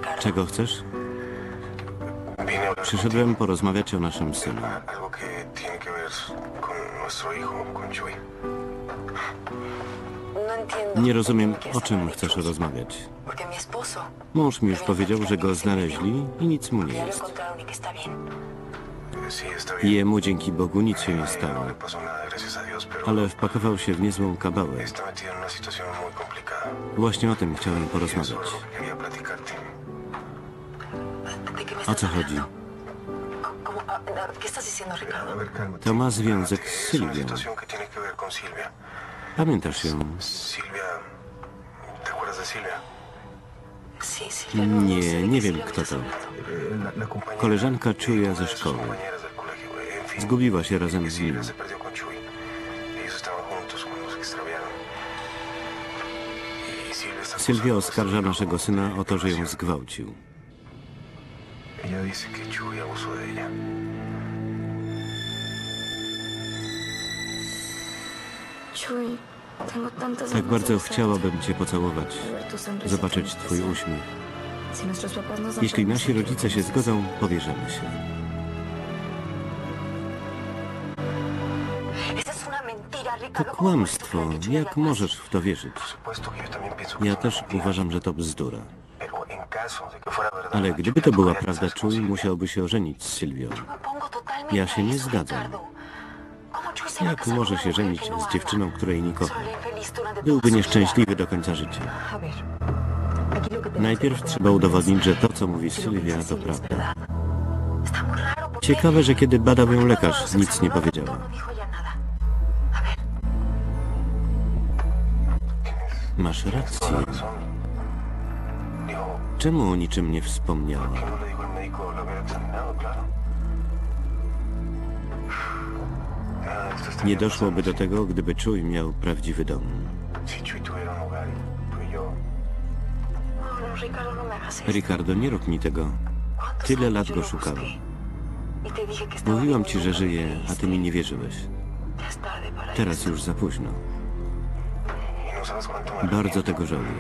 Czego chcesz? Przyszedłem porozmawiać o naszym synu. Nie rozumiem, o czym chcesz rozmawiać. Mąż mi już powiedział, że go znaleźli i nic mu nie jest. Jemu dzięki Bogu nic się nie stało, ale wpakował się w niezłą kabałę. Właśnie o tym chciałem porozmawiać. O co chodzi? To ma związek z Sylwią. Pamiętasz ją? Nie wiem kto to. Koleżanka Chuya ze szkoły. Zgubiła się razem z nim. Sylwia oskarża naszego syna o to, że ją zgwałcił. Tak bardzo chciałabym cię pocałować, zobaczyć twój uśmiech. Jeśli nasi rodzice się zgodzą, powierzymy się. To kłamstwo. Jak możesz w to wierzyć? Ja też uważam, że to bzdura. Ale gdyby to była prawda, Chuy musiałby się ożenić z Sylwią. Ja się nie zgadzam. Jak może się żenić z dziewczyną, której nie kocha? Byłby nieszczęśliwy do końca życia. Najpierw trzeba udowodnić, że to, co mówi Sylwia, to prawda. Ciekawe, że kiedy badał ją lekarz, nic nie powiedziała. Masz rację. Czemu o niczym nie wspomniała? Nie doszłoby do tego, gdyby Chuy miał prawdziwy dom. Ricardo, nie rób mi tego. Tyle lat go szukałem. Mówiłam ci, że żyje, a ty mi nie wierzyłeś. Teraz już za późno. Bardzo tego żałuję.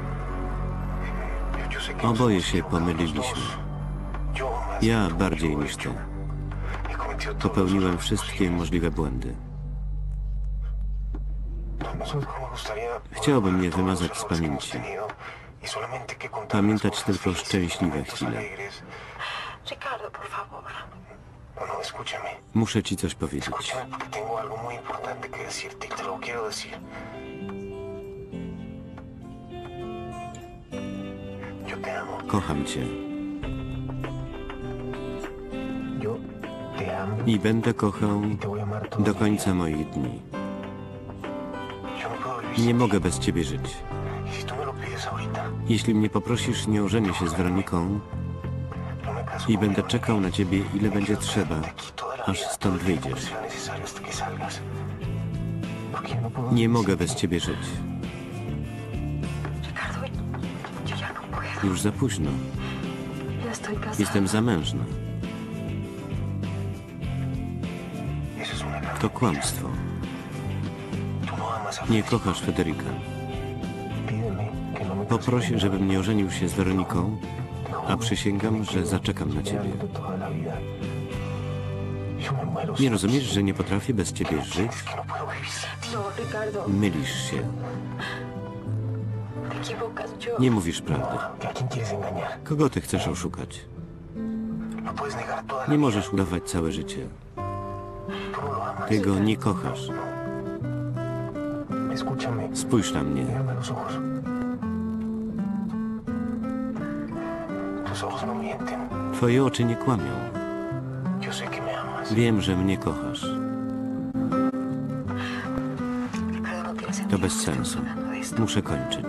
Oboje się pomyliliśmy. Ja bardziej niż ty. Popełniłem wszystkie możliwe błędy. Chciałbym je wymazać z pamięci. Pamiętać tylko szczęśliwe chwile. Muszę ci coś powiedzieć. Kocham cię. I będę kochał do końca moich dni. Nie mogę bez ciebie żyć. Jeśli mnie poprosisz, nie ożenię się z Weroniką i będę czekał na ciebie, ile będzie trzeba, aż stąd wyjdziesz. Nie mogę bez ciebie żyć. Już za późno. Jestem zamężna. To kłamstwo. Nie kochasz Federica. Poproś, żebym nie ożenił się z Weroniką, a przysięgam, że zaczekam na ciebie. Nie rozumiesz, że nie potrafię bez ciebie żyć? Mylisz się. Nie mówisz prawdy. Kogo ty chcesz oszukać? Nie możesz udawać całe życie. Ty go nie kochasz. Spójrz na mnie. Twoje oczy nie kłamią. Wiem, że mnie kochasz. To bez sensu. Muszę kończyć.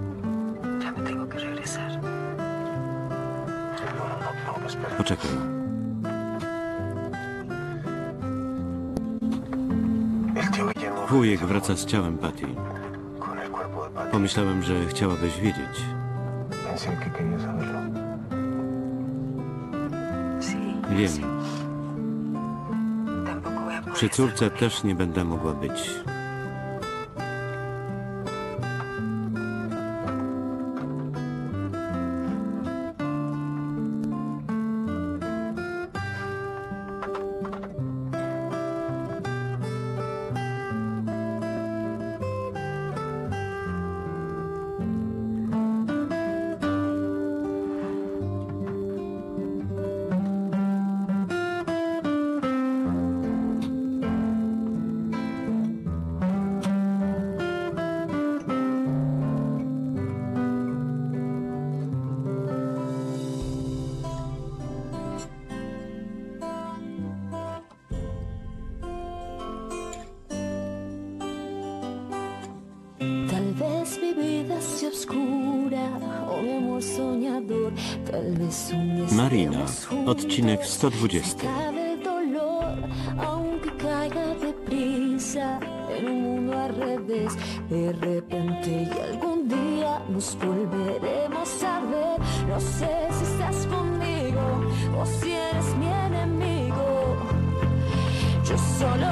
Poczekaj. Wujek wraca z ciałem Patty. Pomyślałem, że chciałabyś wiedzieć. Wiem. Przy córce też nie będę mogła być. vez mi vida se obscura, o mi amor soñador, tal vez un día Marina, estemos juntos, odcinek 120. se acabe el dolor, aunque caiga deprisa en un mundo al revés, de repente y algún día nos volveremos a ver. No sé si estás conmigo o si eres mi enemigo. Yo solo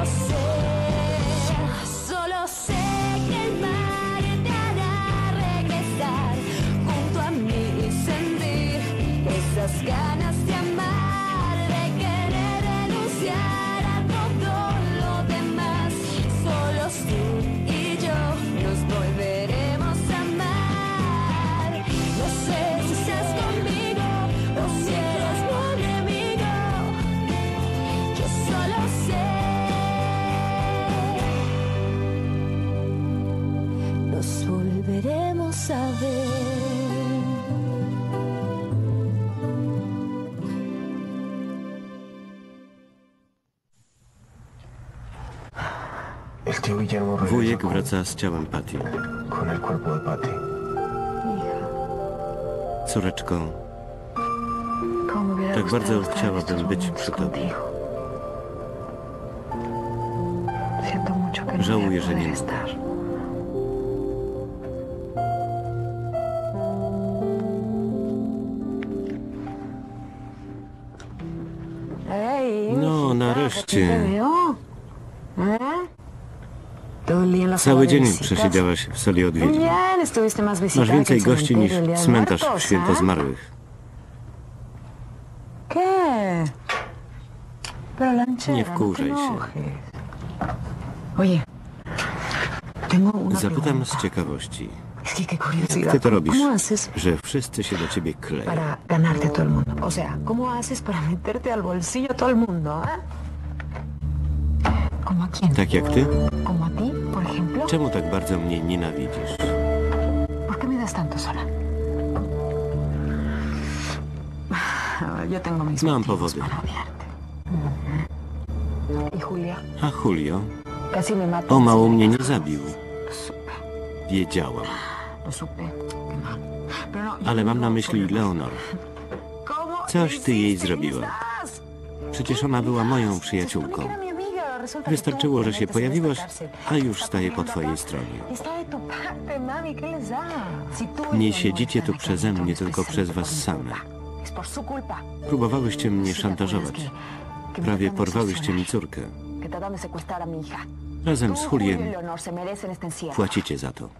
sé que el mar te hará regresar junto a mí y sentir esas ganas de amar, de querer renunciar a todo lo demás. Solo tú y yo nos volveremos a amar. No sé si estás conmigo o si eres mi enemigo. Yo solo sé. Nos volveremos a ver. El tío Guillermo Wujek regresa wraca z ciałem Patty. con el cuerpo de Patty. Córeczko, tak bardzo chciałabym być przy tobie. Żałuję, że nie mogę. No, nareszcie. Cały dzień przesiedziałaś w sali odwiedzin. Masz więcej gości niż cmentarz w święto zmarłych. Nie wkurzaj się. Zapytam z ciekawości. Jak ty to robisz, że wszyscy się do ciebie kleją? Para ganarte a todo el mundo. O sea, ¿cómo haces para meterte al bolsillo a todo el mundo? ¿Como a quién? Tak jak ty? ¿Como a ti, por ejemplo? Czemu tak bardzo mnie nienawidzisz? ¿Por qué me das tanto sola? Yo tengo mis Mam motivos powody. para odiarte. ¿Y Julia? A Julio? Casi me mata. O mało mnie nie zabił. Lo supe, Wiedziałam. lo supe. Qué mal. Pero no, yo Ale mam na no myśli por el- Leonor. ¿Cómo Coś ty jej hiciste zrobiła. quizás? Przecież ona była moją Se supone przyjaciółką. que era mi amiga. Resulta que Wystarczyło, tú że się te metes en esta pojawiłaś, cárcel. a już Está staję po corriendo twojej acá. stronie. Está de tu parte, mami, ¿qué les da? Si tú y Nie Leonor siedzicie están tu aquí, przeze mnie, entonces tylko es przez was por mi same. culpa. Es por su culpa. Próbowałyście mnie Sí, ¿te acuerdas szantażować. que me Prawie trataron de porwałyście mi extorsionar? córkę. Que trataron de secuestrar a mi hija. Razem z Tú, Julio y Juliem Leonor se merecen este encierro. płacicie za to.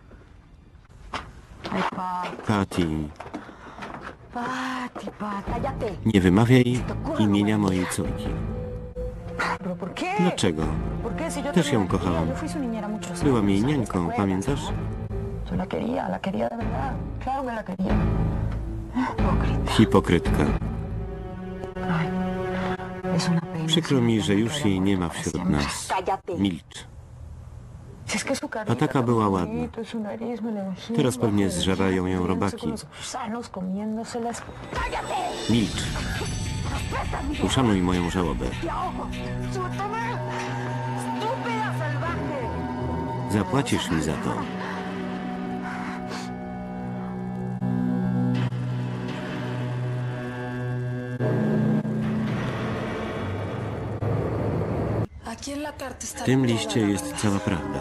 Ay, Patty, Pati, cállate. nie wymawiaj imienia mojej córki. ¿Pero por qué? Dlaczego? ¿Por qué? Si yo Też también ją la quería, kochałam. yo fui su niñera muchos años, Byłam jej ¿sabes? ¿Te niańką, acuerdas? pamiętasz? Yo la quería de verdad. Claro que la quería. Hipócrita. Hipokrytka. Ay, es una pena. Przykro mi, że już jej nie ma Para wśród siempre. nas. Cállate. Milcz. Si es que su carita A taka tan była bonito, ładna. su nariz, me la imagino Teraz debajo pewnie del zżerają ją cielo, robaki. con los gusanos comiéndoselas. ¡Cállate! Milcz. Uszanuj moją żałobę. ¡Te ahogo! ¡Suéltame! ¡Estúpida salvaje! Zapłacisz mi za to. W tym liście jest cała prawda.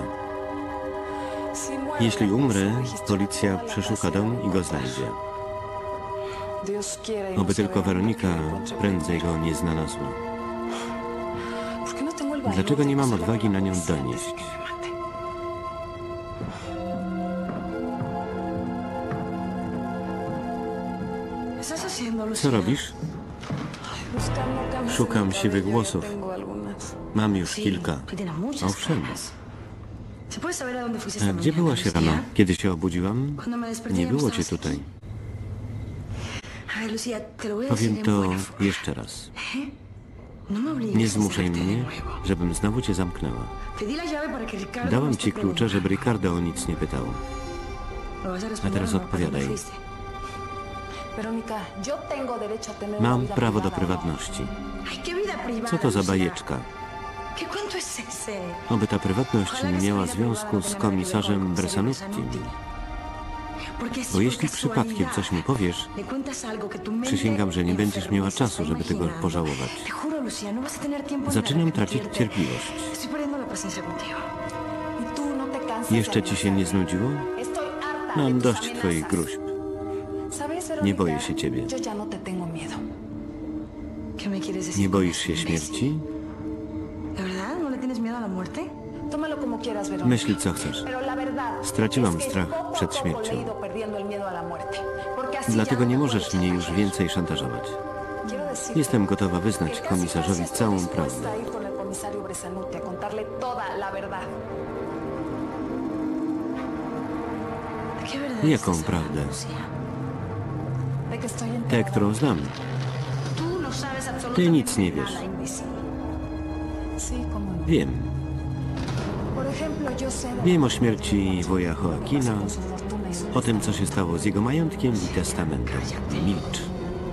Jeśli umrę, policja przeszuka dom i go znajdzie. Oby tylko Weronika prędzej go nie znalazła. Dlaczego nie mam odwagi na nią donieść? Co robisz? Szukam siwych włosów. Mam już kilka. Owszem. A gdzie byłaś rano, kiedy się obudziłam? Nie było cię tutaj. Powiem to jeszcze raz. Nie zmuszaj mnie, żebym znowu cię zamknęła. Dałam ci klucze, żeby Ricardo o nic nie pytał. A teraz odpowiadaj. Mam prawo do prywatności. Co to za bajeczka? Oby ta prywatność nie miała związku z komisarzem Bressanuttim. Bo jeśli przypadkiem coś mu powiesz, przysięgam, że nie będziesz miała czasu, żeby tego pożałować. Zaczynam tracić cierpliwość. Jeszcze ci się nie znudziło? Mam dość twoich gruźb. Nie boję się ciebie. Nie boisz się śmierci? Myśl, co chcesz. Straciłam strach przed śmiercią. Dlatego nie możesz mnie już więcej szantażować. Jestem gotowa wyznać komisarzowi całą prawdę. Jaką prawdę? Tę, którą znam. Ty nic nie wiesz. Wiem. Wiem o śmierci wuja Joaquina, o tym, co się stało z jego majątkiem i testamentem. Milcz.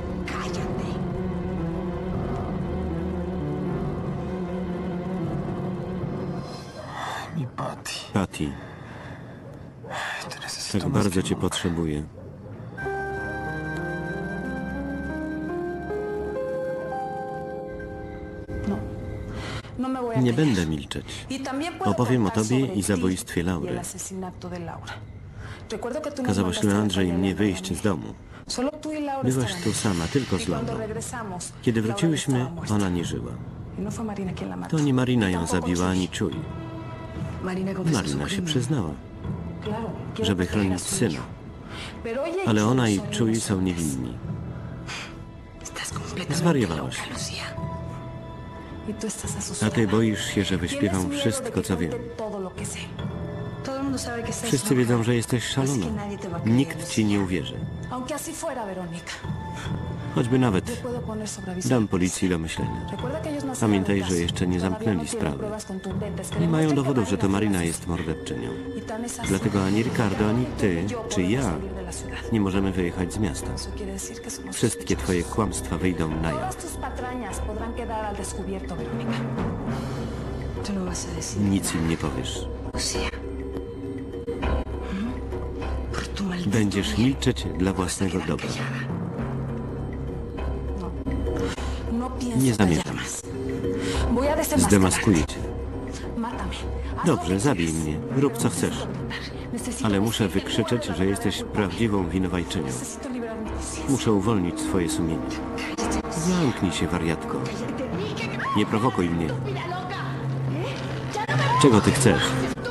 Mi Patty. Patty, Te necesito tak más bardzo que cię nunca. potrzebuję. Nie będę milczeć. Opowiem o tobie i zabójstwie Laury. Kazałeś Leandrze i mnie wyjść z domu. Byłaś tu sama, tylko z Laurą. Kiedy wróciłyśmy, ona nie żyła. To nie Marina ją zabiła, ani Chuy. Marina się przyznała, żeby chronić syna. Ale ona i Chuy są niewinni. Zwariowałaś. A ty boisz się, że wyśpiewam wszystko, co wiem. Wszyscy wiedzą, że jesteś szalona. Nikt ci nie uwierzy. Choćby nawet dam policji do myślenia. Pamiętaj, że jeszcze nie zamknęli sprawy. Nie mają dowodów, że to Marina jest morderczynią. Dlatego ani Ricardo, ani ty, czy ja nie możemy wyjechać z miasta. Wszystkie twoje kłamstwa wyjdą na jaw. Nic im nie powiesz. Będziesz milczeć dla własnego dobra. Nie zamierzam. Zdemaskuję cię. Dobrze, zabij mnie. Rób co chcesz. Ale muszę wykrzyczeć, że jesteś prawdziwą winowajczynią. Muszę uwolnić swoje sumienie. Zamknij się, wariatko. Nie prowokuj mnie. Czego ty chcesz?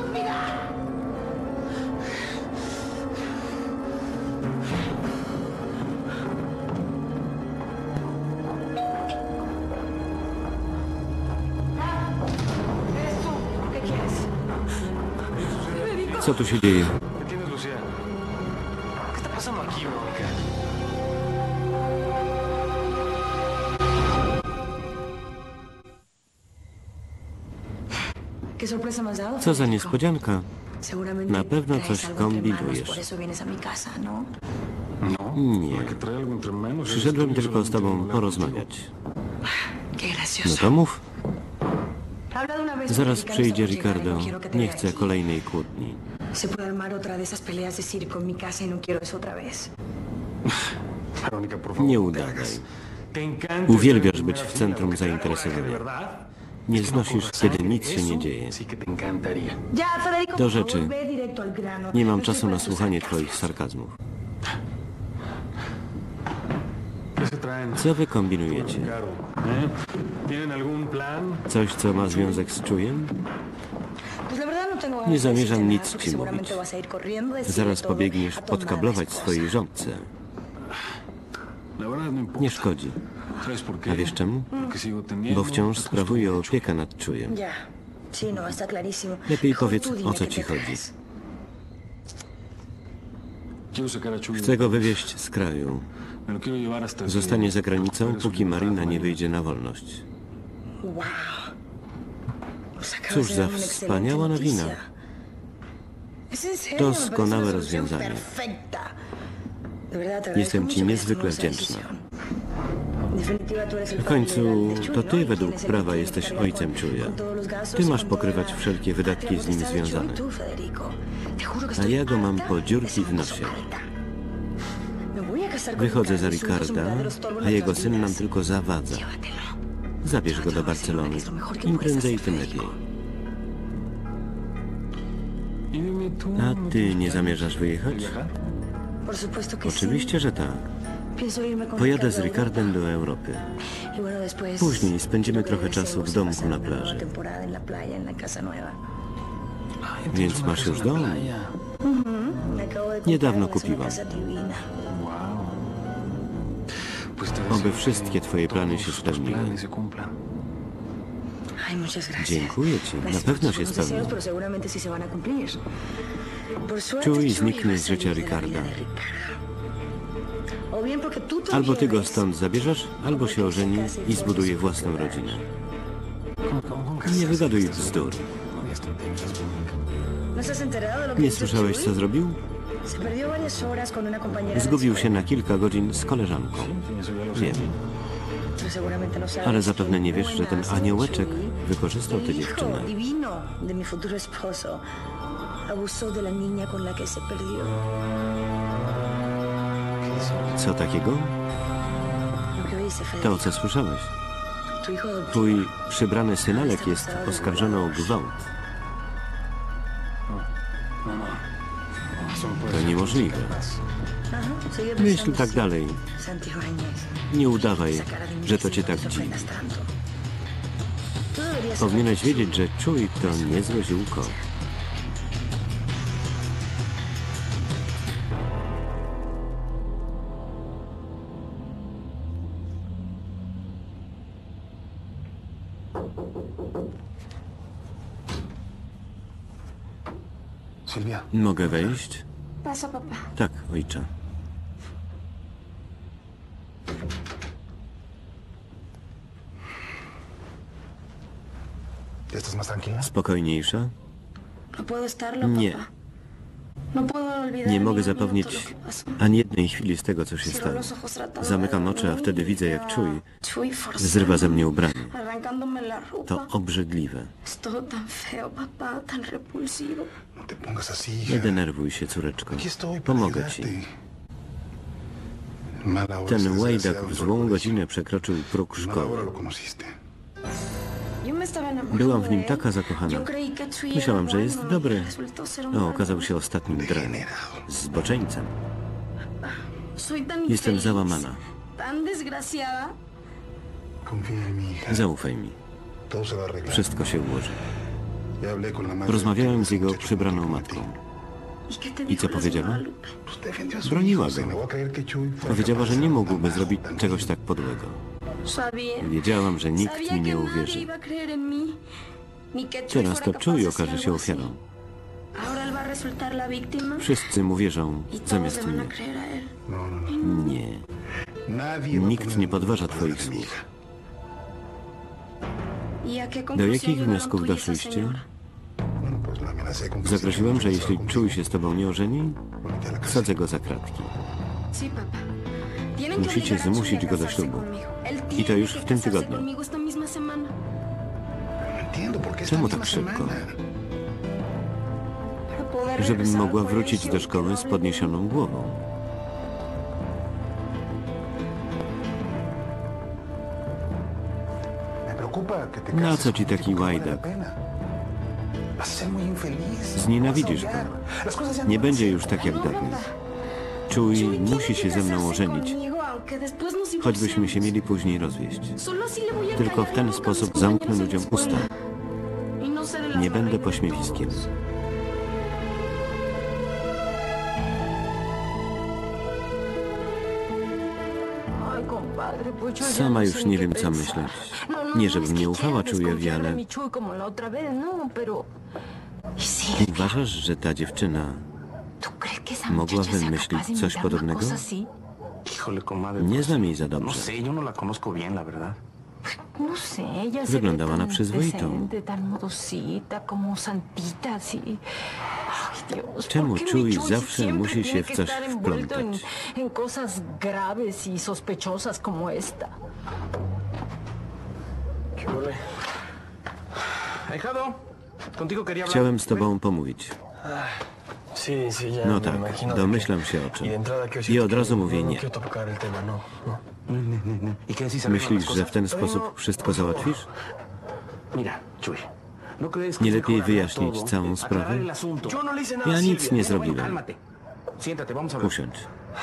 Co tu się dzieje? ¿Qué tienes, Lucía? ¿Qué está pasando aquí, Verónica? Co za niespodzianka. Na pewno coś kombinujesz. No, Nie. que trae algo entre manos. Przyszedłem tylko z tobą porozmawiać. No to mów. Zaraz przyjdzie Ricardo. Nie chcę kolejnej kłótni. Verónica, por favor. Nie no te udawaj. hagas. Te encanta Uwielbiasz estar być en w una centrum fiesta, lo que sea, zainteresowania. ¿verdad? Nie Es que no znosisz, corras kiedy sangre. nic się nie Eso dzieje. sí que te encantaría. Do rzeczy. Nie mam czasu na słuchanie twoich sarkazmów. ¿Qué se traen? Co wy kombinujecie? Ricardo, ¿eh? ¿Tienen algún plan? Coś, co ma związek z Chuyem? Nie zamierzam nic ci mówić. Zaraz pobiegniesz podkablować swojej żonce. La verdad no importa. Nie szkodzi. ¿Sabes por qué? A wiesz czemu? Porque sigo teniendo Bo wciąż la sprawuję custodia. opiekę nad Chuyem. Lepiej powiedz, o co ci chodzi. Quiero sacar a Chuy. Chcę go wywieźć z kraju. Me lo quiero llevar hasta Zostanie que za granicą, recupere su póki Marina libertad, nie wyjdzie na wolność. Cóż za wspaniała nowina. Doskonałe rozwiązanie. Jestem ci niezwykle wdzięczna. W końcu to ty według prawa jesteś ojcem Chuya. Ty masz pokrywać wszelkie wydatki z nim związane. A ja go mam po dziurki w nosie. Wychodzę za Ricarda, a jego syn nam tylko zawadza. Zabierz go do Barcelony. Im prędzej, tym lepiej. A ty nie zamierzasz wyjechać? Oczywiście, że tak. Pojadę z Ricardem do Europy. Później spędzimy trochę czasu w domku na plaży. Więc masz już dom? Niedawno kupiłam. Oby wszystkie twoje plany się spełniły. Dziękuję ci. Na pewno się spełnią. Chuy zniknie z życia Ricarda. Albo ty go stąd zabierzesz, albo się ożeni i zbuduje własną rodzinę. Nie wygaduj bzdur. Nie słyszałeś, co zrobił? Zgubił się na kilka godzin z koleżanką. Wiem. Ale zapewne nie wiesz, że ten aniołeczek wykorzystał tę dziewczynę. Co takiego? To, co słyszałeś. Twój przybrany synalek jest oskarżony o gwałt. To niemożliwe. Myśl tak dalej. Nie udawaj, że to cię tak dziwi. Powinieneś wiedzieć, że Chuy to niezłe ziółko. Silvia. Mogę wejść? Pasa, papá. Tak, ojcze. ¿Estás más tranquila? Spokojniejsza? No puedo estarlo, Nie. papá. No puedo olvidar Nie ni mogę un minuto zapomnieć lo que pasó. ani jednej chwili z tego, co się Cierro stało. los ojos tratando de Zamykam oczy, a dormir wtedy y widzę, jak veo a Chuy Chuy forzando, zrywa ze mnie ubranie. arrancándome la ropa. To obrzydliwe. Es todo tan feo, papá, tan repulsivo. No te pongas así, Nie hija. denerwuj się, córeczko. Aquí estoy para Pomogę ci. ayudarte. Mala hora Ten ese łajdak desgraciado w entró al złą colegio. godzinę przekroczył próg Mala hora szkoły. lo conociste. Yo me estaba enamorando Byłam w nim de él. taka zakochana. Yo creí que Chuy era Myślałam, że bueno jest y dobry, resultó ser un a malo. okazał się ostatnim dranem. Degenerado. Zboczeńcem. Soy tan Jestem infeliz, załamana. tan desgraciada. Confía en mi hija. Zaufaj mi. Todo se va a arreglar. Wszystko się ułoży. Ya hablé con la madre Rozmawiałem z del jego muchacho que przybraną te matką. ¿Y qué te ¿Y dijo co la powiedziała? señora Lupe? Pues defendió a su Broniła hijo. Se go. negó a creer que Chuy fuera Powiedziała, capaz że de nie ser mógłby tan zrobić bajo, tan czegoś vil. tak podłego. Sabía. Wiedziałam, że nikt Sabía mi nie que nadie uwierzy. iba a creer en mí, ni que Chuy Teraz fuera to capaz Chuy de okaże hacer się algo así. ofiarą. Ahora él va a resultar la víctima Wszyscy mu wierzą y todos zamiast le van a mnie. creer a él. No, no, no. Nie. Nadie va a Nikt poner nie en podważa duda twoich palabras de mi słów. ¿Y a qué Do conclusión jakich llegaron wniosków tú y esa doszliście? señora? Bueno, pues la amenacé con que Zagroziłem, si że no jeśli conmigo, Chuy się z tobą nie ożeni, lo metí a la cárcel. wsadzę go za kratki. Sí, papá. Tienen que Musicie obligar a Chuy zmusić a go do casarse ślubu. conmigo. Él I to tiene już que w tym casarse tygodniu. conmigo esta misma semana. No entiendo por qué esta Czemu misma tak szybko? semana. Para poder Żebym regresar mogła al wrócić colegio do y que szkoły no z hable podniesioną głową. Me preocupa que te Na cases co ci con un taki tipo que no vale la łajdak? pena. Vas a ser muy infeliz. Znienawidzisz Vas a go. odiar. Las cosas ya no Nie van a będzie ser już tak jak No, dawniej. papá. Chuy Chuy musi tiene się que ze mną casarse ożenić, conmigo, aunque después nos choćbyśmy się divorciemos. mieli później rozwieść. Solo así le voy a Tylko callar w ten la boca a sposób mis zamknę compañeros en ludziom la escuela. usta. Y no seré la Nie będę favorita de pośmiewiskiem. todos. Ay, compadre, pues yo ya Sama no już sé nie ni wiem, qué co pensar. myśleć. No, no, Nie, no, żebym es que nie ufała quiero Chuyowi, desconfiar de ale mi Chuy como la otra vez, no, pero... ¿Y si uważasz, że ta dziewczyna tú crees que esa mogła muchacha sea wymyślić capaz de coś inventar una podobnego? cosa así? Híjole, comadre. Nie pues, znam jej za no dobrze. sé, yo no la conozco bien, la verdad. No sé, ella se Wyglądała ve na tan przyzwoitą. decente, tan modosita, como santita, así. Ay, Dios, Czemu ¿por qué mi Chuy Chuy zawsze siempre musi się tiene w que coś estar envuelto wplątać? en cosas graves y sospechosas como esta? ¿Qué huele? Ahijado, contigo quería hablar. Chciałem z tobą pomówić. Sí, sí, ya No me tak, imagino de domyślam que- się o czym. Y de entrada quiero I decirte od razu que mówię no nie. quiero tocar el tema, no. ¿Y qué decís? ¿Arreglan Myślisz, las że cosas? w ten sposób wszystko załatwisz? Mira, Chuy, ¿no crees que Nie es lepiej mejor hablar wyjaśnić todo, całą aclarar sprawę? el asunto? Yo no le hice nada Ja a nic Silvia. nie Mira, bueno, zrobiłem. cálmate. Siéntate, vamos a hablar. Usiądź.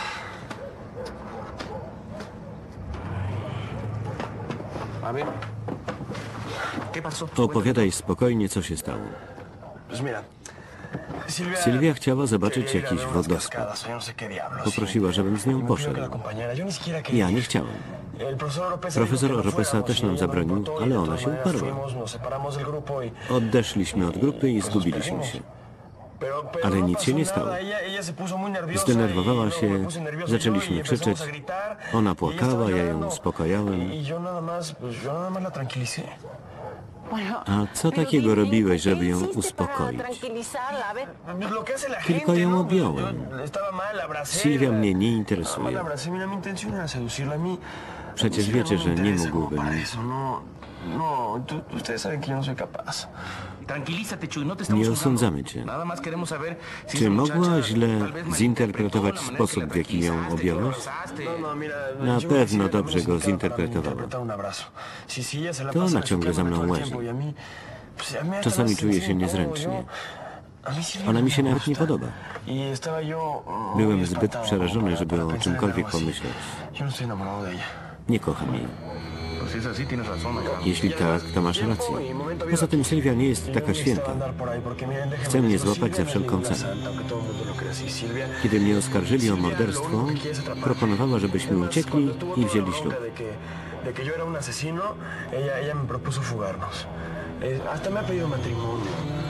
A ver. ¿Qué pasó? Opowiadaj spokojnie, co się stało. Pues mira, Sylwia chciała zobaczyć quería ir a jakiś ver unas wodospad. cascadas, o yo no sé qué diablos. Poprosiła, żebym z nią Y me pidió poszedł. que la acompañara. Yo ni siquiera quería Ja nie ir. chciałem. El profesor Oropesa Profesor dijo que no Oropesa fuéramos, też y nam ella me zabronił, importó, y ale de ona todas się maneras uparła. fuimos, nos separamos del grupo y- Odeszliśmy od grupy i nos zgubiliśmy perdimos. się. Pero Ale no nic się pasó nie nada. stało. Ella se puso muy nerviosa Zdenerwowała y luego me się, puse nervioso zaczęliśmy yo y empezamos krzyczeć. a gritar, Ona y ella płakała, estaba ja ją llorando. uspokajałem. Y yo nada más la tranquilicé. A co takiego robiłeś, żeby ją uspokoić? Pues lo que hace la Tylko gente, ją ¿no? objąłem. Yo estaba mal, la abracé. Sylwia mnie nie Nada más interesuje. la abracé. Mira, mi intención era seducirla a mí. Przecież Silvia wiecie, no me że nie interesa como mógłbym. para eso, no. No, ustedes saben que yo no soy capaz. Tranquilízate, Chuy, no te estamos Nie juzgando. osądzamy cię. Nada más queremos saber si Czy esa mogła muchacha źle tal vez zinterpretować malinterpretó la manera sposób, que la w jaki ją tranquilizaste, que la objąłeś? abrazaste? No, mira, Na yo pewno Silvia dobrze go necesitaba para zinterpretowała. interpretar un abrazo. Si ella se la To pasa ona ciągle za mną besuqueándome łazi. todo el tiempo y a mí, pues, a mí hasta Czasami me hace czuję się sentir niezręcznie. incómodo, a mí Silvia Ona no mi się me nawet nie gusta. podoba. Y estaba yo muy Byłem zbyt espantado przerażony, para żeby o pensar en czymkolwiek algo así. pomyśleć. Yo no estoy enamorado de ella. Nie kocham jej. Pues si es así, tienes razón, hija. Jeśli tak, to masz rację. Poza tym Sylwia nie jest taka święta. Chce mnie złapać za wszelką cenę. Kiedy mnie oskarżyli o morderstwo, proponowała, żebyśmy uciekli i wzięli ślub. De que yo era un asesino, ella me propuso fugarnos. Hasta me ha pedido matrimonio.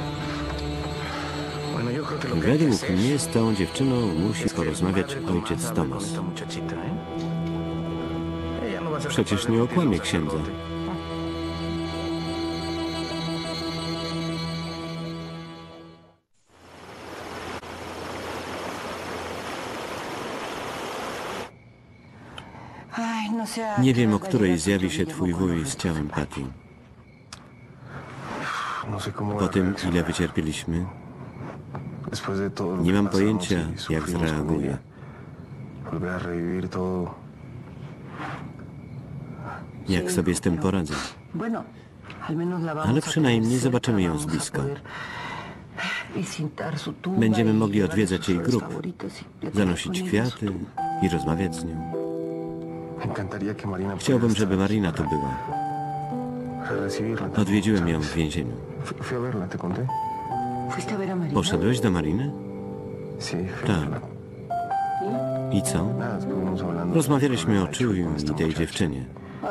Bueno, yo creo que lo que hay que Według hacer mnie z tą dziewczyną musi es que el porozmawiać padre ojciec Tomás hable con Tomas. esta muchachita, ¿eh? Ella no va a ser Przecież capaz de nie mentirnos okłamie a księdza. Carlote. Ay, no sé a Nie qué wiem, o hora której llega zjawi tu się llegó twój con wuj los z ciałem restos de Patty. No sé cómo Po tym, ile wycierpieliśmy, Después de todo lo nie que mam pasamos pojęcia, y jak sufrimos con zareaguję. ella, volver a revivir todo. Jak sobie z tym poradzę. Bueno, al menos la vamos Ale a przynajmniej tener zobaczymy cerca, ją z vamos a bliska. poder visitar su tumba Będziemy y mogli llevarle odwiedzać sus jej flores grób, favoritas y platicar zanosić con ella de su kwiaty tumba. i rozmawiać z nią. Me encantaría que Marina Chciałbym, pudiera żeby estar Marina aquí tu była. para recibirla también, Odwiedziłem ją ¿sabes? w więzieniu. Fui a verla, ¿te conté? ¿Fuiste a ver a Marina? Poszedłeś do Mariny? Sí, fui a Tak. verla. I co? Nada, estuvimos hablando. Rozmawialiśmy o Chuy Chuyu con esta i tej muchacha. dziewczynie.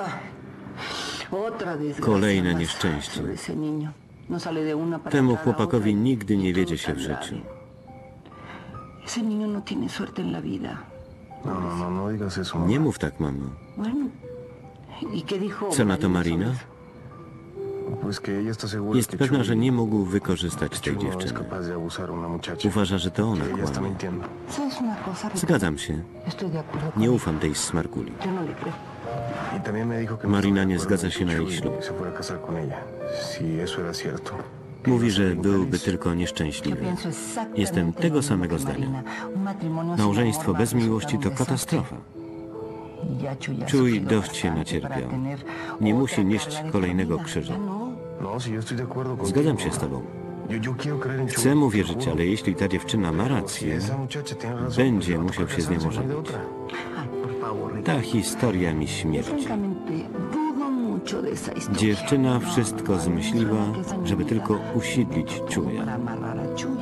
Otra desgracia Kolejne más nieszczęście. sobre ese niño. No sale de una para Temu entrar a chłopakowi otra nigdy y nie todo wiedzie się tan w życiu. grave. Ese niño no tiene suerte en la vida. No digas eso. Nie mamá. mów tak, mamo. Bueno, ¿y qué dijo Co na to Marina Marina? sobre eso? Pues que ella está segura Jest que pewna, Chuy- że nie mógł wykorzystać Chuy tej no es dziewczyny. capaz de abusar a una muchacha. Uważa, że to ona Que ella está kłamie. mintiendo. ¿Sabes una cosa, Ricardo? Zgadzam się. Estoy de acuerdo con Nie ella. ufam tej smarkuli. Yo no le creo. Y también me dijo que Marina estaba de nie acuerdo zgadza que się na ich Chuy ślub. se fuera a casar con ella. Si eso era cierto. Mówi, że Infeliz. byłby tylko Yo nieszczęśliwy. pienso exactamente Jestem lo tego mismo samego que zdania. Marina. Un matrimonio sin Małżeństwo amor bez va a miłości to resultar un desastre. katastrofa. Y ya Chuy ha Chuy sufrido dość się bastante para nacierpiał. tener Nie otra musi nieść carga de kolejnego por vida. krzyża. Ya no. No, si yo estoy de acuerdo contigo. Zgadzam się z tobą. Yo quiero creer en Chuy, Chcę mu te wierzyć, juro. ale jeśli ta dziewczyna ma Si rację, esa muchacha tiene razón, będzie pues va a musiał tocar się z nią casarse, no hay de ożenić. otra. Ay, por favor, ta Ricardo. historia mi Yo śmierdzi. francamente dudo mucho de esa historia. Dziewczyna wszystko No, zmyśliła, que esa żeby niñita tylko usiedlić como Chuya. para amarrar a Chuy.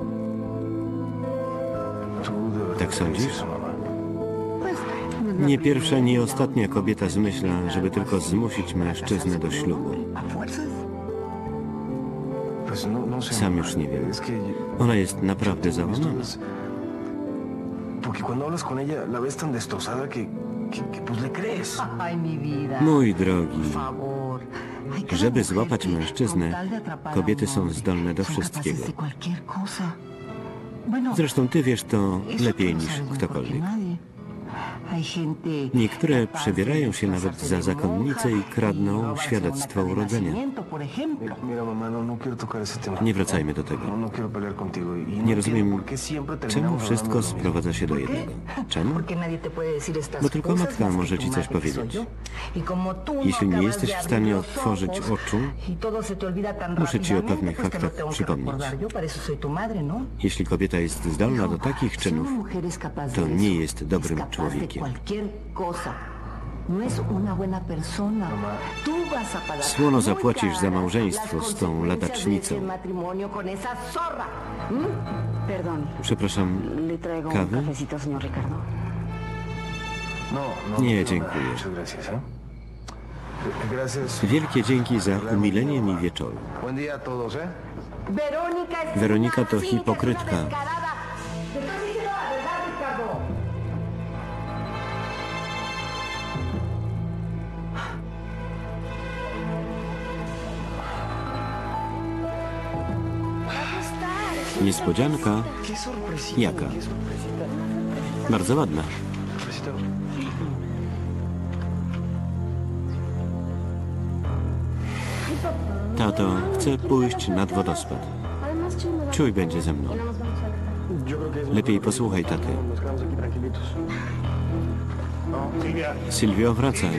Tú de verdad Tak crees sądzisz? eso, mamá. Pues, no es la Nie primera pierwsza, nie ni la ostatnia última kobieta vez que zmyśla, intenta żeby algo tylko así zmusić para mężczyznę do casarse con un ślubu. hombre, a fuerzas. Pues no sé, Sam mamá. już nie wiem. Es que Ona jest naprawdę esto załamana. es- Porque cuando hablas con ella la ves tan destrozada que pues le crees. Ay, mi vida. Mój drogi, Por favor. Ay, cada żeby mujer złapać que, mężczyznę, con tal de atrapar a kobiety un są hombre, zdolne do son capaces wszystkiego. de cualquier cosa. Zresztą ty wiesz to lepiej niż ktokolwiek. Niektóre przebierają się nawet za zakonnice i kradną świadectwo urodzenia. Mira, mamá, no quiero tocar ese tema. Nie wracajmy do tego. No quiero pelear contigo. Y Nie no rozumiem, entiendo por qué siempre czemu terminamos wszystko hablando de lo mismo. sprowadza się do jednego. Czemu? Bo tylko matka może ci coś powiedzieć. Jeśli nie jesteś w stanie otworzyć oczu, muszę ci o pewnych faktach przypomnieć. Jeśli kobieta jest zdolna do takich czynów, to nie jest dobrym człowiekiem. Słono zapłacisz za małżeństwo z tą ladacznicą. Przepraszam, kawy? No, Nie, dziękuję. Muchas gracias, ¿eh? Gracias. Wielkie dzięki za umilenie mi wieczoru. Buen día a todos, ¿eh? Weronika to hipokrytka. Niespodzianka? Qué sorpresita. Jaka? Bardzo ładna. Sorpresita. Tato, chcę pójść nad wodospad. Czuj będzie ze mną. Yo creo que es Lepiej posłuchaj taty. Nos quedamos aquí tranquilitos. Sylwio, wracaj.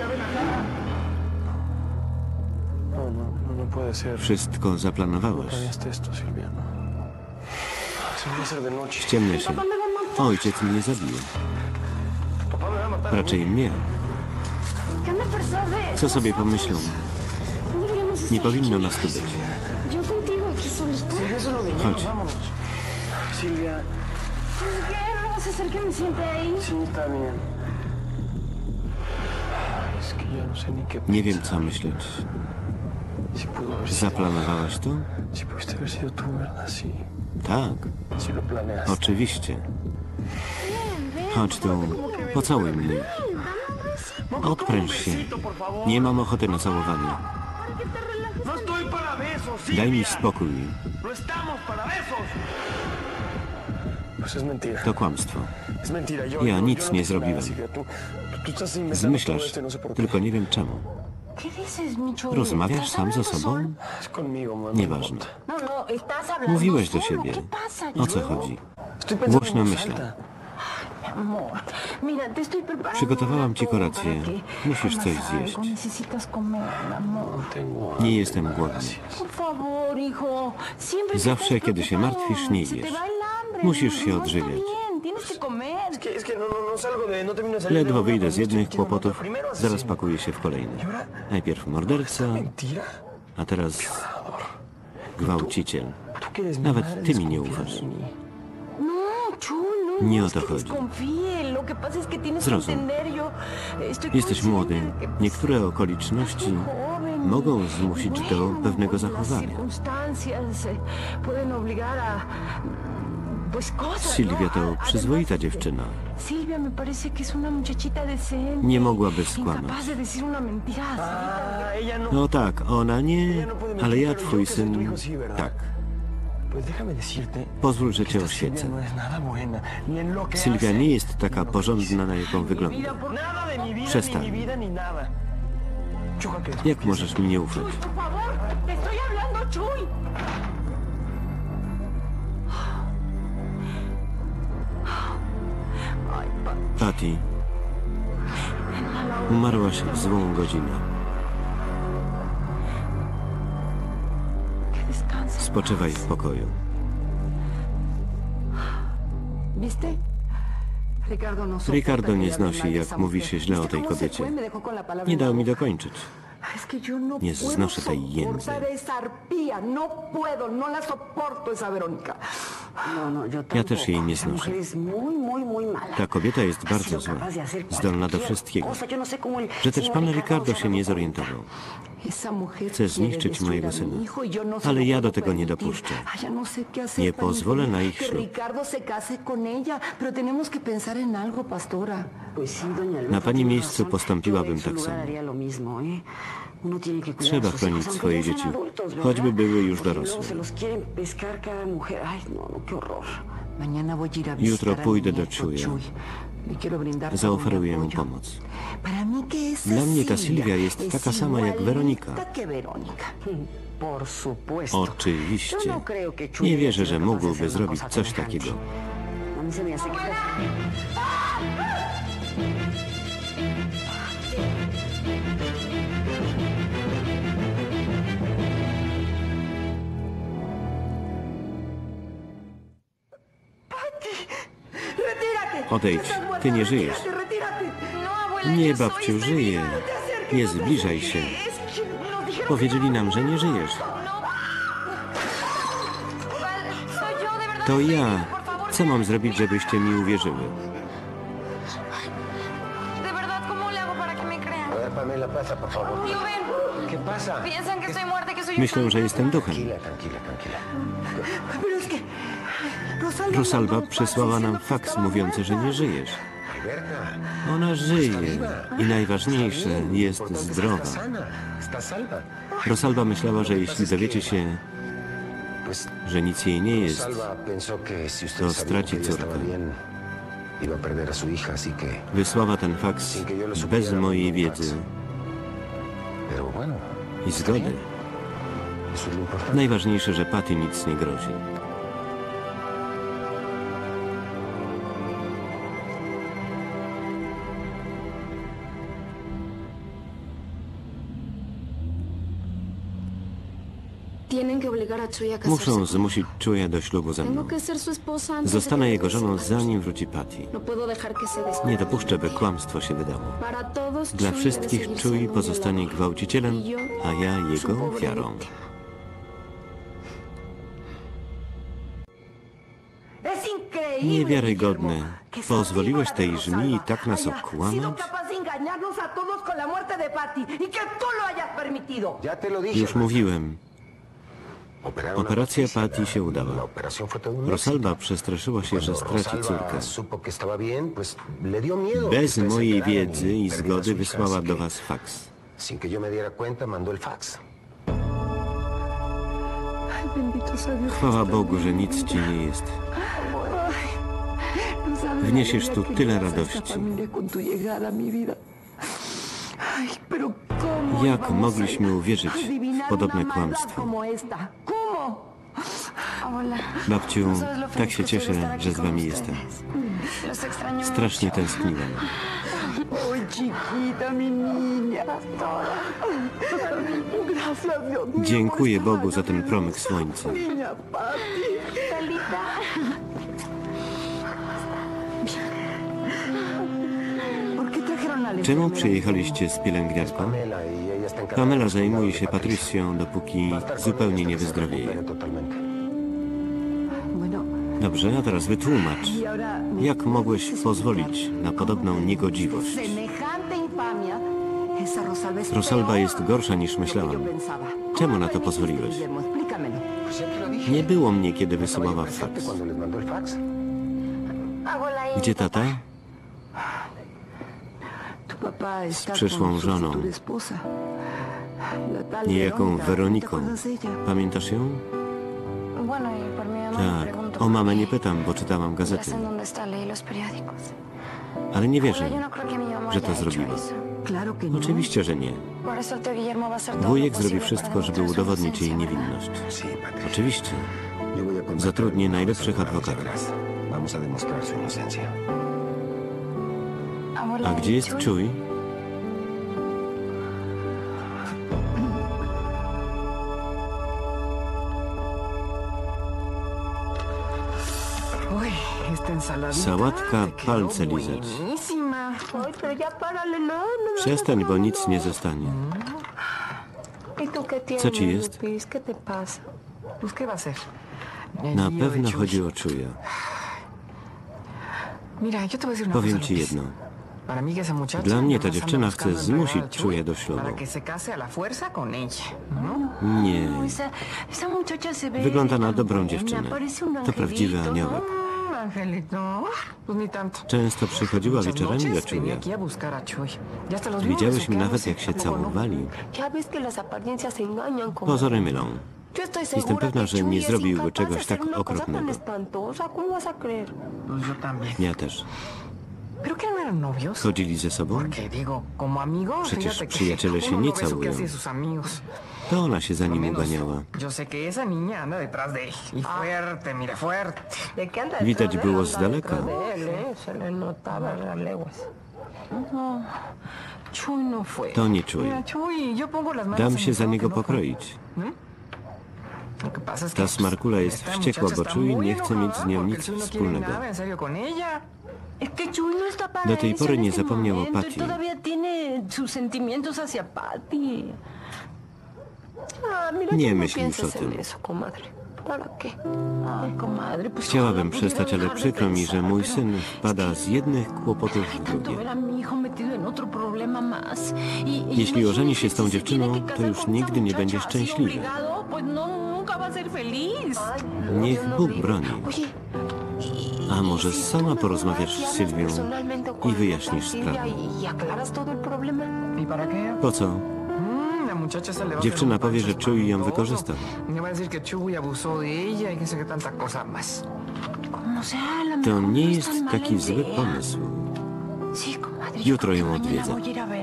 No puede ser. Wszystko zaplanowałeś. Planeaste esto, Silvia, no. Se va a hacer de noche. Ściemnia się. Ojciec mnie zabije. Papá me va a matar. Raczej mnie. Co sobie pomyślą? Nie powinno nas tu być. Yo contigo aquí solita. Eso es lo de menos, Chodź. vámonos. Silvia, ¿Qué? ¿Vamos a hacer que me siente ahí? sí, está bien. Es que ya no sé ni qué Nie wiem, pensar. co myśleć. Si pudo haber sido. Zaplanowałaś to? Si pudiste haber sido tú, ¿verdad? Sí. Tak, Si lo planeaste. oczywiście. Chodź tu, pocałuj mnie. Odpręż się. Nie mam ochoty na całowanie. No estoy para besos, Silvia. Daj mi spokój. No estamos para besos. Pues es mentira. To kłamstwo. Es mentira. Ja nic no nie hice nada, zrobiłem. Silvia. Tú estás inventando todo Zmyślasz, esto y no sé por qué. tylko nie wiem czemu. ¿Qué dices, Micho? Rozmawiasz sam ze sobą? Es conmigo, mamá. Nieważne. No, estás hablando Mówiłeś do solo. siebie. ¿Qué pasa? O co chodzi? Estoy pensando Głośno en voz myślę. alta. Amor, mira, te estoy preparando. Przygotowałam ci todo kolację. para que Musisz coś comas zjeść. algo. Necesitas comer, amor. Tengo Nie jestem głodny. Por favor, hijo. Siempre que Zawsze, estás kiedy się preocupado, martwisz, nie se te jesz. va el hambre. Musisz się No está odżywiać. bien, tienes que comer. Es que no salgo de... No termino de salir de Ledwo una, wyjdę pero z estoy jednych metido en otra. kłopotów, Primero zaraz asesino. pakuję się w kolejny. Najpierw morderca, Mentira. a teraz gwałciciel. Tú que eres mi Nawet madre, ty mi nie desconfías ufasz. de mí. No, Chul, Nie no o es to que chodzi. desconfíe. Lo que pasa es que tienes que Zrozum. entender, yo estoy Jesteś consciente młody. de que, pues, Niektóre okoliczności joven. mogą zmusić do Bueno, pewnego pues, las zachowania. circunstancias pueden obligar a pues cosas, Sylwia ¿no? to przyzwoita dziewczyna. Silvia me parece que es una muchachita decente. Nie mogłaby skłamać. Incapaz de decir una mentira así. Ah, ella no... No tak, ona nie, Ella no puede mentir, ale ja, pero yo twój que soy tu syn, hijo, sí, ¿verdad? tak. Pues déjame decirte... Pozwól, że que cię esta Silvia oświecę. no es nada buena, ni en lo que Sylwia hace, nie jest ni taka en lo que porządna, na jaką dice. wygląda. Nada de mi vida, Przestań. ni mi vida, ni nada. Choca que después Jak możesz mi nie ufać? Por favor, te estoy hablando, Chuy. Ay, Patty, umarłaś w złą godzinę. que descanse. Spoczywaj w pokoju. ¿Viste? Ricardo nie znosi, jak mówi się źle o tej kobiecie. Nie dał mi dokończyć. Es que yo no Nie puedo znoszę tej jędzy. soportar esa arpía. No puedo, no la soporto esa Verónica. No, yo Ja też jej nie Esa mujer znoszę. es muy mala. Ta kobieta jest bardzo zła, zdolna do wszystkiego. Że też pan Ricardo się nie zorientował. Chce zniszczyć mojego syna. Ale ja do tego nie dopuszczę. Nie pozwolę na ich ślub. Na pani miejscu postąpiłabym tak samo. Trzeba chronić swoje dzieci, choćby były już dorosłe. Jutro pójdę do Chuya. Zaoferuję mu pomoc. Dla mnie ta Sylwia jest taka sama jak Weronika. Oczywiście. Nie wierzę, że mógłby zrobić coś takiego. Odejdź, ty nie żyjesz. Nie, babciu, żyję. Nie zbliżaj się. Powiedzieli nam, że nie żyjesz. To ja. Co mam zrobić, żebyście mi uwierzyły? Pamela, pasa, por favor. ¿Qué pasa? Myślę, że jestem duchem. Rosalba przysłała nam faks mówiący, że nie żyjesz. Ona żyje i najważniejsze, jest zdrowa. Rosalba myślała, że jeśli dowiecie się, że nic jej nie jest, to straci córkę. Wysłała ten faks bez mojej wiedzy i zgody. Najważniejsze, że Patty nic nie grozi. Muszą zmusić Chuya do ślubu ze mną. Zostanę jego żoną, zanim wróci Patty. Nie dopuszczę, by kłamstwo się wydało. Dla wszystkich Chuy pozostanie gwałcicielem, a ja jego ofiarą. Niewiarygodne. Pozwoliłeś tej żmii tak nas okłamać? Już mówiłem. Operacja Patty się udała. Rosalba przestraszyła się, że straci córkę. Bez mojej wiedzy i zgody wysłała do was faks. Chwała Bogu, że nic ci nie jest. Wniesiesz tu tyle radości. Jak mogliśmy uwierzyć w podobne kłamstwo? Babciu, tak się cieszę, że z wami jestem. Strasznie tęskniłem. Dziękuję Bogu za ten promyk słońca. Czemu przyjechaliście z pielęgniarką? Pamela zajmuje się Patrycją, dopóki zupełnie nie wyzdrowieje. Dobrze, a teraz wytłumacz. Jak mogłeś pozwolić na podobną niegodziwość? Rosalba jest gorsza niż myślałam. Czemu na to pozwoliłeś? Nie było mnie, kiedy wysyłała faks. Gdzie tata? Z przyszłą żoną. Niejaką Weroniką. Pamiętasz ją? Tak, o mamę nie pytam, bo czytałam gazety. Ale nie wierzę, że to zrobiła. Oczywiście, że nie. Wujek zrobi wszystko, żeby udowodnić jej niewinność. Oczywiście. Zatrudnię najlepszych adwokatów. A gdzie jest Chuy? Sałatka, palce lizać. Przestań, bo nic nie zostanie. Co ci jest? Na pewno chodzi o Chuya. Powiem ci jedno. Dla mnie ta dziewczyna chce zmusić Chuya do ślubu. Nie. Wygląda na dobrą dziewczynę. To prawdziwy aniołek. Często przychodziła wieczorami do Chuya. Widziałyśmy nawet, jak się całowali. Pozory mylą. Jestem pewna, że nie zrobiłby czegoś tak okropnego. Ja też. Chodzili ze sobą? Przecież przyjaciele się nie całują. To ona się za nim uganiała. Widać było z daleka. To nie Chuy. Dam się za niego pokroić. Ta smarkula jest wściekła, bo Chuy nie chce mieć z nią nic wspólnego. Do tej pory nie zapomniał o Patty. Nie myśl już o tym. Chciałabym przestać, ale przykro mi, że mój syn wpada z jednych kłopotów w drugie. Jeśli ożeni się z tą dziewczyną, to już nigdy nie będzie szczęśliwy. Niech Bóg broni. A może sama porozmawiasz z Sylwią i wyjaśnisz sprawę? Po co? Dziewczyna powie, że Chuy ją wykorzystał. To nie jest taki zły pomysł. Jutro ją odwiedzę.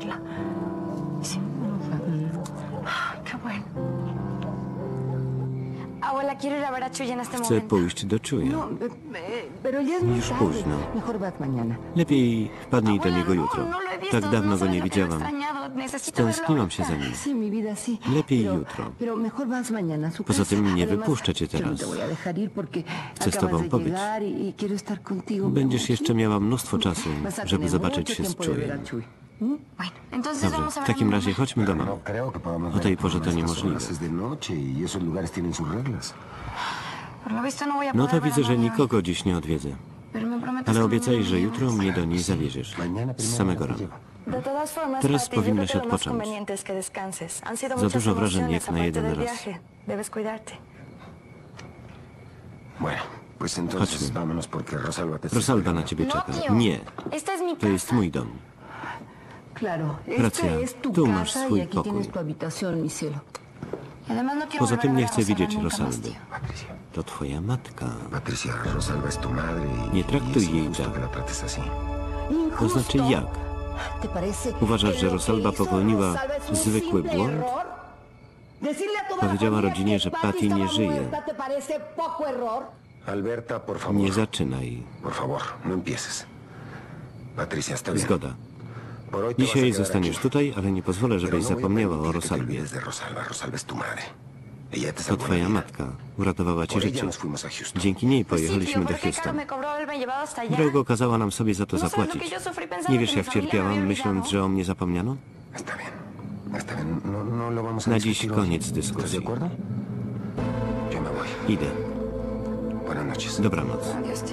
Chcę pójść do Chuya. Już późno. Lepiej wpadnij do niego jutro. Tak dawno go nie widziałam. Tęskniłam się za nim. Lepiej jutro. Poza tym nie wypuszczę cię teraz. Chcę z tobą pobyć. Będziesz jeszcze miała mnóstwo czasu, żeby zobaczyć się z Chuyem. Dobrze, w takim razie chodźmy do mamy. O tej porze to niemożliwe. No to widzę, że nikogo dziś nie odwiedzę. Ale obiecaj, że jutro mnie do niej zawieziesz. Z samego rana. Teraz powinnaś odpocząć. Za dużo wrażeń jak na jeden raz. Chodźmy. Rosalba na ciebie czeka. Nie. To jest mój dom. Racja, tu masz swój pokój. Poza tym nie chcę widzieć Rosalby. To twoja matka. Nie traktuj jej tak. To znaczy jak? Uważasz, że Rosalba popełniła zwykły błąd? Powiedziała rodzinie, że Patty nie żyje. Nie zaczynaj. Zgoda. Dzisiaj zostaniesz tutaj, ale nie pozwolę, żebyś zapomniała o Rosalbie. To twoja matka. Uratowała ci życie. Dzięki niej pojechaliśmy do Houston. Drogo kazała nam sobie za to zapłacić. Nie wiesz, jak cierpiałam, myśląc, że o mnie zapomniano? Na dziś koniec dyskusji. Idę. Dobranoc.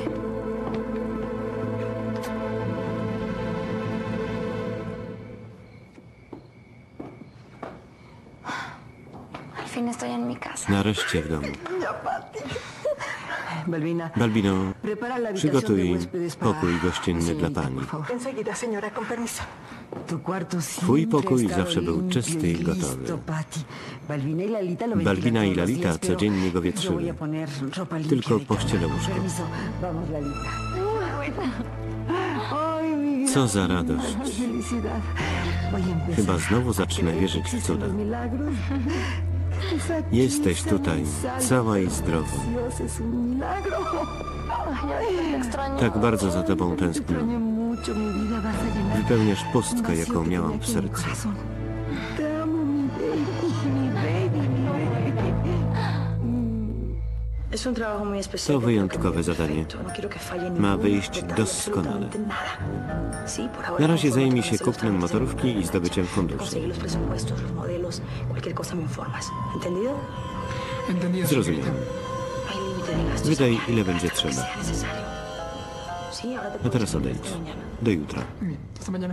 Nareszcie w domu. Balbino, przygotuj pokój gościnny dla pani. Twój pokój zawsze był czysty i gotowy. Balbina i Lalita codziennie go wietrzyły. Tylko pościelę łóżko. Co za radość. Chyba znowu zacznę wierzyć w cuda. Jesteś tutaj, cała i zdrowa. Tak bardzo za tobą tęsknię. Wypełniasz pustkę, jaką miałam w sercu. To wyjątkowe zadanie. Ma wyjść doskonale. Na razie zajmij się kupnem motorówki i zdobyciem funduszy. Zrozumiałem. Wydaj, ile będzie trzeba. A teraz odejdź. Do jutra. Hasta mañana.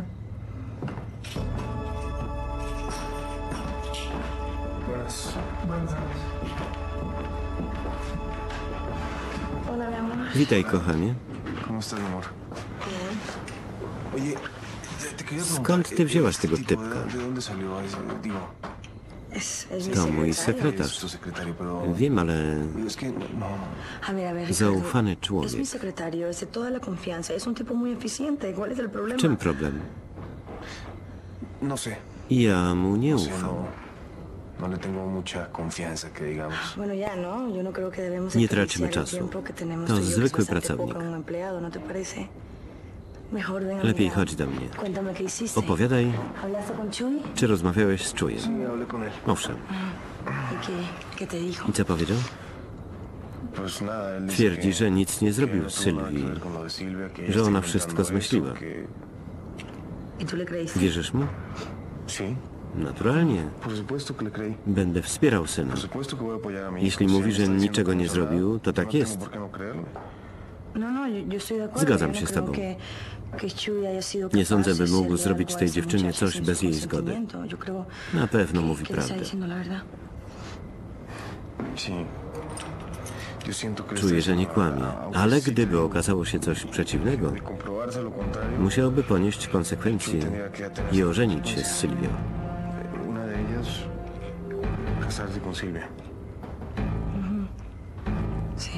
Buenas tardes. Witaj, kochanie. ¿Cómo estás, mi amor? Oye, te quería preguntar, Skąd ty wzięłaś tego tipo, typka? ¿De dónde salió ese? Digo, To mój es sekretarz. tu secretario, pero... Wiem, ale Digo, es que no. zaufany Es mi człowiek. secretario, es de toda la confianza, es un tipo muy eficiente. ¿Cuál es el W problema? czym problem? No sé. Ja mu nie O sea, ufam. no le tengo mucha confianza, que digamos. Bueno, ya, ¿no? Yo no creo que debemos Nie traćmy desperdiciar el czasu. tiempo que tenemos To tú y yo, que es zwykły bastante pracownik. poco en un empleado, ¿no te parece? Mejor ven a mi Lepiej lado. chodź do mnie. Cuéntame qué hiciste. Opowiadaj, ¿Hablaste con Chuy? czy rozmawiałeś z Czujem. Sí, hablé con él. Owszem. ¿Y qué te dijo? I co powiedział? Pues nada, él dice Twierdzi, que- że nic nie que zrobił no z tuvo nada que Sylwii, ver con lo de Silvia, que ella że está ona inventando wszystko eso, zmyśliła. que- ¿Y tú le creíste? Wierzysz mu? Sí, Naturalnie. por supuesto que le creí. Będę wspierał syna. Por supuesto que voy a apoyar a mi Jeśli hijo. Si mówi, él że está diciendo niczego que nie no hizo nada, zrobił, to tak no jest. tengo por qué no creerle. No, no, yo estoy de acuerdo. Zgadzam Yo się no z creo tobą. que Chuy haya sido Nie capaz sądzę, by de mógł hacerle zrobić algo a tej esa dziewczynie muchacha coś sin bez su jej zgody. consentimiento. Yo creo Na pewno que mówi él está prawdę. diciendo la verdad. Sí. Yo siento que le Czuję, está że nie diciendo la kłamie. verdad, aunque Ale sí gdyby creo okazało się coś przeciwnego, de comprobarse lo contrario, musiałby ponieść konsekwencje i ożenić się z Sylwią. una de ellas casarse con Silvia. Sí.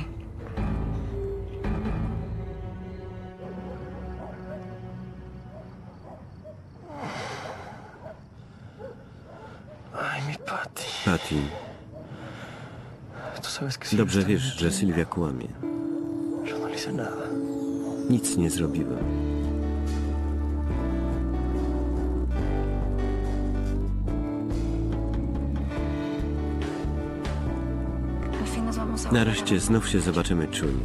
Ay, mi Patty. Patty, Tú sabes que dobrze está wiesz, że Sylwia kłamie. Yo no le hice nada. Nic nie zrobiłem. Al fin nos vamos a Nareszcie znów się zobaczymy czuli.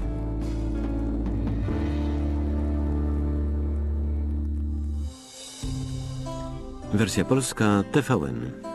Wersja polska TVN.